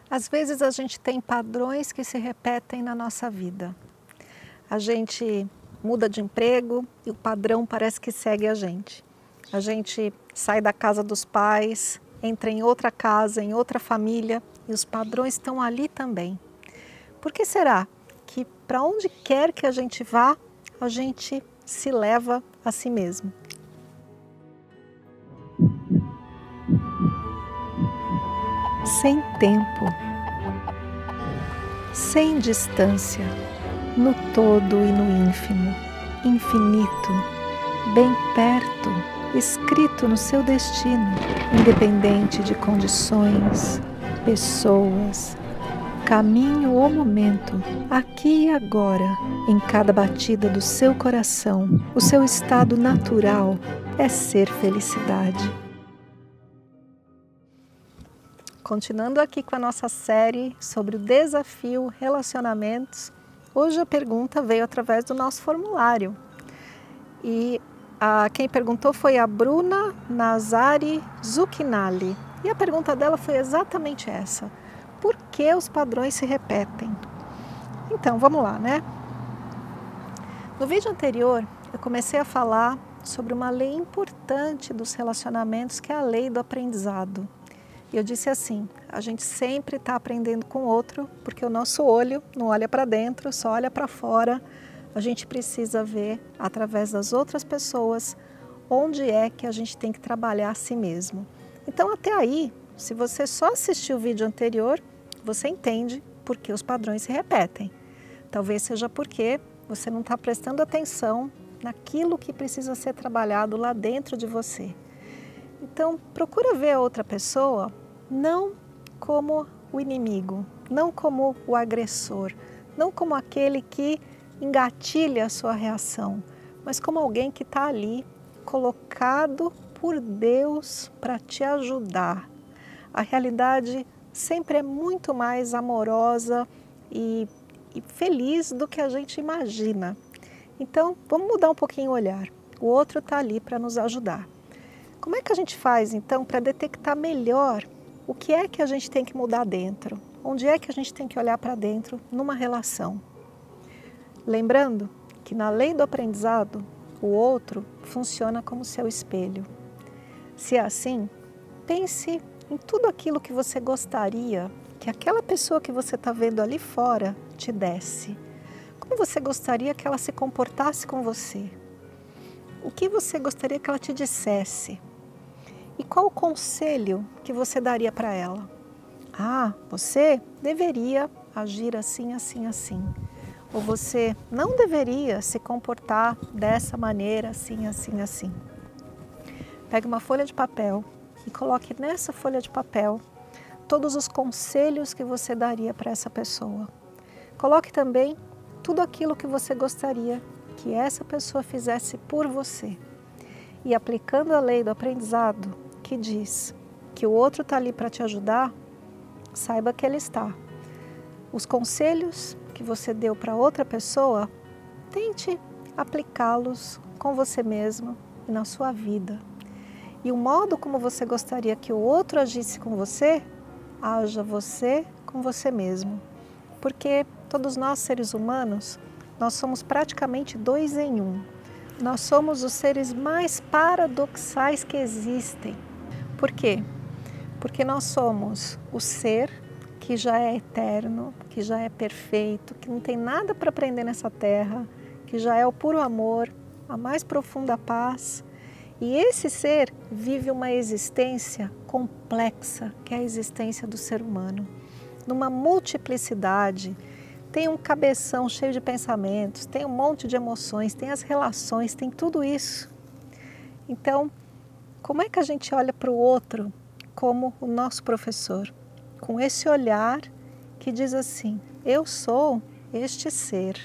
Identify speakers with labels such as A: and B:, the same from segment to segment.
A: Às vezes a gente tem padrões que se repetem na nossa vida. A gente muda de emprego e o padrão parece que segue a gente. A gente sai da casa dos pais, entra em outra casa, em outra família e os padrões estão ali também. Por que será que para onde quer que a gente vá, a gente se leva a si mesmo? Sem tempo, sem distância, no todo e no ínfimo, infinito, bem perto, escrito no seu destino, independente de condições, pessoas, caminho ou momento, aqui e agora, em cada batida do seu coração, o seu estado natural é ser felicidade. Continuando aqui com a nossa série sobre o desafio relacionamentos, hoje a pergunta veio através do nosso formulário. E quem perguntou foi a Bruna Nazari Zucchinali. E a pergunta dela foi exatamente essa: por que os padrões se repetem? Então, vamos lá, né? No vídeo anterior, eu comecei a falar sobre uma lei importante dos relacionamentos, que é a lei do aprendizado. E eu disse assim, a gente sempre está aprendendo com o outro, porque o nosso olho não olha para dentro, só olha para fora. A gente precisa ver, através das outras pessoas, onde é que a gente tem que trabalhar a si mesmo. Então, até aí, se você só assistiu o vídeo anterior, você entende por que os padrões se repetem. Talvez seja porque você não está prestando atenção naquilo que precisa ser trabalhado lá dentro de você. Então, procura ver a outra pessoa não como o inimigo, não como o agressor, não como aquele que engatilha a sua reação, mas como alguém que está ali, colocado por Deus para te ajudar. A realidade sempre é muito mais amorosa e feliz do que a gente imagina. Então, vamos mudar um pouquinho o olhar. O outro está ali para nos ajudar. Como é que a gente faz, então, para detectar melhor o que é que a gente tem que mudar dentro? Onde é que a gente tem que olhar para dentro numa relação? Lembrando que na lei do aprendizado, o outro funciona como seu espelho. Se é assim, pense em tudo aquilo que você gostaria que aquela pessoa que você está vendo ali fora te desse. Como você gostaria que ela se comportasse com você? O que você gostaria que ela te dissesse? E qual o conselho que você daria para ela? Ah, você deveria agir assim, assim, assim. Ou você não deveria se comportar dessa maneira, assim, assim, assim. Pegue uma folha de papel e coloque nessa folha de papel todos os conselhos que você daria para essa pessoa. Coloque também tudo aquilo que você gostaria que essa pessoa fizesse por você. E aplicando a lei do aprendizado, que diz que o outro está ali para te ajudar, saiba que ele está. Os conselhos que você deu para outra pessoa, tente aplicá-los com você mesmo e na sua vida. E o modo como você gostaria que o outro agisse com você, haja você com você mesmo. Porque todos nós, seres humanos, nós somos praticamente dois em um. Nós somos os seres mais paradoxais que existem. Por quê? Porque nós somos o ser que já é eterno, que já é perfeito, que não tem nada para aprender nessa terra, que já é o puro amor, a mais profunda paz. E esse ser vive uma existência complexa, que é a existência do ser humano. Numa multiplicidade, tem um cabeção cheio de pensamentos, tem um monte de emoções, tem as relações, tem tudo isso. Então, como é que a gente olha para o outro como o nosso professor? Com esse olhar que diz assim, eu sou este ser.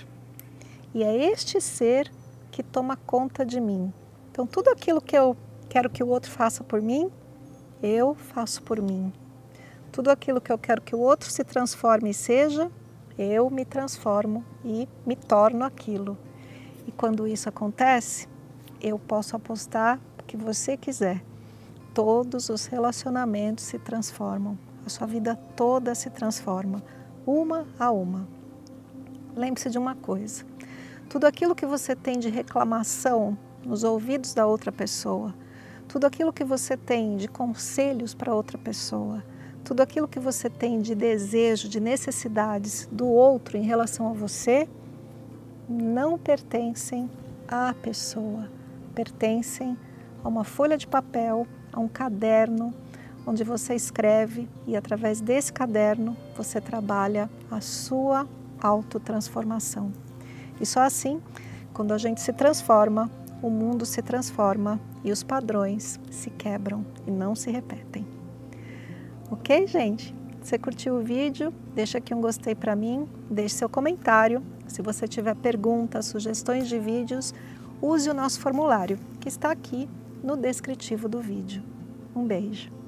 A: E é este ser que toma conta de mim. Então, tudo aquilo que eu quero que o outro faça por mim, eu faço por mim. Tudo aquilo que eu quero que o outro se transforme e seja, eu me transformo e me torno aquilo. E quando isso acontece, eu posso apostar o que você quiser. Todos os relacionamentos se transformam. A sua vida toda se transforma, uma a uma. Lembre-se de uma coisa, tudo aquilo que você tem de reclamação nos ouvidos da outra pessoa, tudo aquilo que você tem de conselhos para outra pessoa, tudo aquilo que você tem de desejo, de necessidades do outro em relação a você, não pertencem à pessoa, pertencem a uma folha de papel, a um caderno, onde você escreve e através desse caderno você trabalha a sua autotransformação. E só assim, quando a gente se transforma, o mundo se transforma e os padrões se quebram e não se repetem. Ok, gente? Se você curtiu o vídeo, deixa aqui um gostei para mim, deixe seu comentário. Se você tiver perguntas, sugestões de vídeos, use o nosso formulário, que está aqui no descritivo do vídeo. Um beijo!